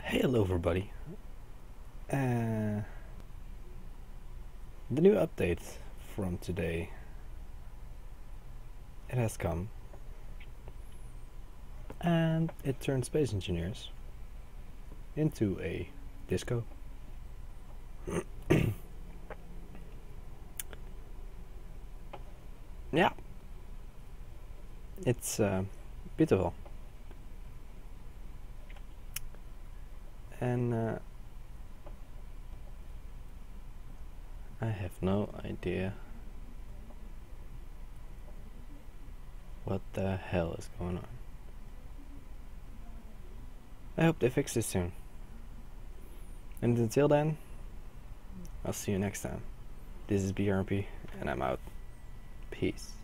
Hello everybody. Uh, the new update from today, it has come, and it turned Space Engineers into a disco. Yeah, it's beautiful. And I have no idea what the hell is going on. I hope they fix this soon. And until then, I'll see you next time. This is BRP, and I'm out. Peace.